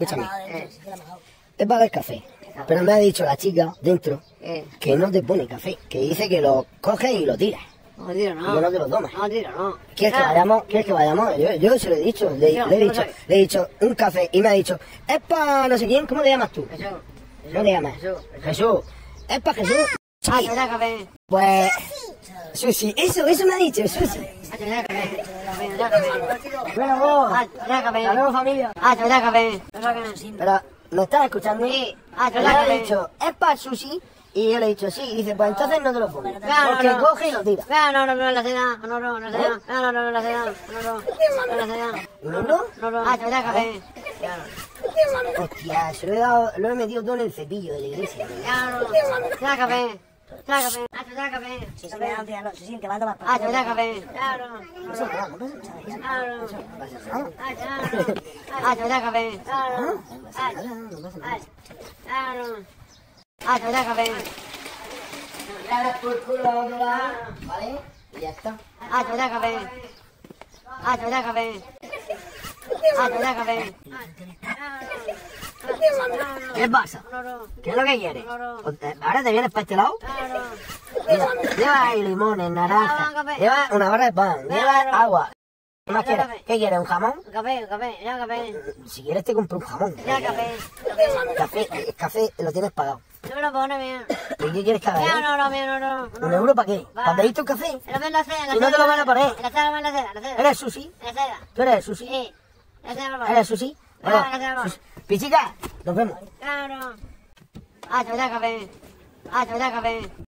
Escúchame. Es para el café. Pero me ha dicho la chica dentro que no te pone café, que dice que lo coges y lo tiras. No, tiro no. Yo no te lo tomas. No, tiro no. ¿Quieres que vayamos? ¿Quieres que vayamos? Yo se lo he dicho, le he dicho un café y me ha dicho, es para no sé quién, ¿cómo te llamas tú? Jesús. ¿Cómo te llamas? Jesús. Es para Jesús. Ah, te da café. Pues, Susi, eso me ha dicho, Susi. Ah, te da café. Te da café. Bueno, vos. Ah, te da café. Hasta luego, familia. Ah, te da café. Pero, ¿me estás escuchando? Sí. Ah, te Yo da le he café. dicho, es para Susi. Y yo le he dicho, sí. Y dice, pues entonces no te lo pongo. Claro, Porque no. coge y lo tira. No, la cena. No, la cena. No, la cena. No, la cena. ¿No? Ah, te da café. Hostia, lo he metido todo en el cepillo de la iglesia. Claro. Te da café. Te da café. Ah, te da café. Si se me da no se siente mal, toma. Ah, te da café. Claro. No pasa nada, no pasa nada. Claro. No pasa nada. Ah, claro. Ah, te da café. Claro. No pasa nada, no pasa nada. Claro. Ah, te da café. Le das por culo a otro lado, ¿vale? Y ya está. Ah, te da café. Ah, te da café. Ah, te da café. ¿Qué pasa? ¿Qué es lo que quieres? ¿Ahora te vienes para este lado? Mira, lleva ahí limones, naranjas, lleva una barra de pan, lleva agua. ¿Qué más quieres? ¿Qué quieres? ¿Un jamón? Café, ya café. Si quieres te compro un jamón. Ya café. Café lo tienes pagado. No me lo pone bien. ¿Y qué quieres que haga? No. ¿1 euro para qué? ¿Para pedirte un café? En la cena. Si no te lo van a poner. En la cena, en la cena. ¿Eres Susi? En la cena. ¿Tú eres Susi? Sí. En la cena, ¿Eres Susi? Claro. Pichica, nos vemos. Claro. Ah, te da café. Ah, te da café.